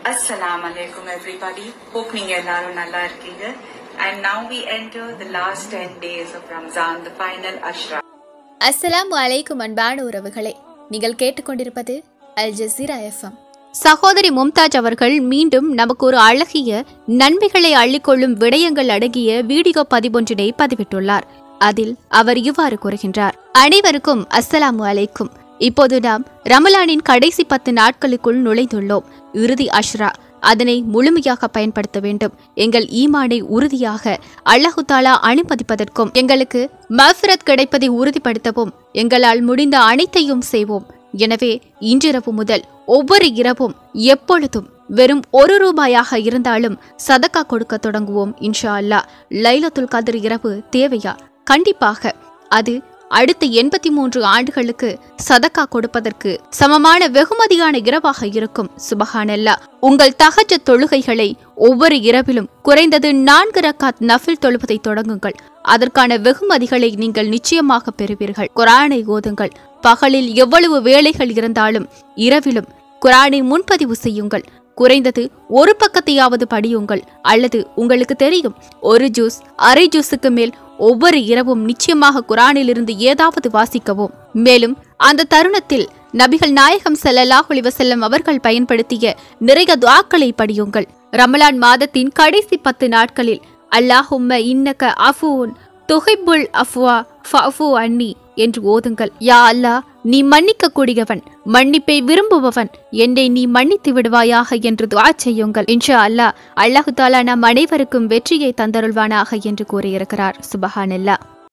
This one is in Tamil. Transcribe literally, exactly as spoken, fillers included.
Assalamu alaikum everybody. Hope நீங்க எல்லாரும் நல்லா இருக்கீங்க. And now we enter the last ten days of Ramzan, the final ashra. அஸ்ஸலாமு அலைக்கும் அன்பான உறவுகளே, நீங்கள் கேட்டுக்கொண்டிருப்பது அல் ஜஸீரா எஃப்எம். சகோதரி மும்தாஜ் அவர்கள் மீண்டும் நமக்கு ஒரு அழகிய நன்மைகளை அள்ளிக்கொள்ளும் விடயங்கள் அடங்கிய வீடியோ பதிவொன்றினை பதிவிட்டுள்ளார். அதில் அவர் இவ்வாறு கூறுகின்றார்: அனைவருக்கும் அஸ்ஸலாமு அலைக்கும். இப்போது நாம் ரமலானின் கடைசி பத்து நாட்களுக்குள் நுழைந்துள்ளோம். இறுதி அஷ்ரா, அதனை முழுமையாக பயன்படுத்த வேண்டும். எங்கள் ஈமானை உறுதியாக அல்லாஹு தாலா அனுமதிப்பதற்கும் எங்களுக்கு மஃபிரத் கிடைப்பதை உறுதிப்படுத்தவும் எங்களால் முடிந்த அனைத்தையும் செய்வோம். எனவே இன்றிரவு முதல் ஒவ்வொரு இரவும் எப்பொழுதும் வெறும் ஒரு ரூபாயாக இருந்தாலும் சதக்கா கொடுக்க தொடங்குவோம் இன்ஷா அல்லாஹ். லைலத்துல் கத்ர் இரவு தேவையா? கண்டிப்பாக. அது அடுத்த எண்பத்தி மூன்று ஆண்டுகளுக்கு சதக்கா கொடுப்பதற்கு சமமான வெகுமதியான இரவாக இருக்கும். சுபஹானல்லாஹ். உங்கள் தஹஜ்ஜத் தொழுகைகளை ஒவ்வொரு இரவிலும் குறைந்தது நான்கு ரக்காத் நஃபில் தொழுவதை தொடங்குங்கள். அதற்கான வெகுமதிகளை நீங்கள் நிச்சயமாக பெறுவீர்கள். குர்ஆனை ஓதுங்கள். பகலில் எவ்வளவு வேலைகள் இருந்தாலும் இரவிலும் குர்ஆனை முன்பதிவு செய்யுங்கள். குறைந்தது ஒரு பக்கத்தையாவது படியுங்கள். அல்லது உங்களுக்கு தெரியும், ஒரு ஜூஸ் அரை ஜூஸுக்கு மேல் ஒவ்வொரு இரவும் நிச்சயமாக குர்ஆனிலிருந்து ஏதாவது வாசிக்கவும். மேலும் அந்த தருணத்தில் நபிகள் நாயகம் ஸல்லல்லாஹு அலைஹி வஸல்லம் அவர்கள் பயன்படுத்திய நிறைய துஆக்களை படியுங்கள். ரமலான் மாதத்தின் கடைசி பத்து நாட்களில் அல்லாஹும்ம இன்னக அஃபூன் துஹிப்புல் அஃப்வா ஃபஅஃபு அன்னி என்று ஓதுங்கள். யா அல்லாஹ், நீ மன்னிக்க கூடியவன், மன்னிப்பை விரும்புபவன், என்னை நீ மன்னித்து விடுவாயாக என்று துஆ செய்யுங்கள். இன்ஷா அல்லாஹ், அல்லாஹு தாலா நம் அனைவருக்கும் வெற்றியை தந்தருள்வானாக என்று கூறியிருக்கிறார். சுபஹானல்லாஹ்.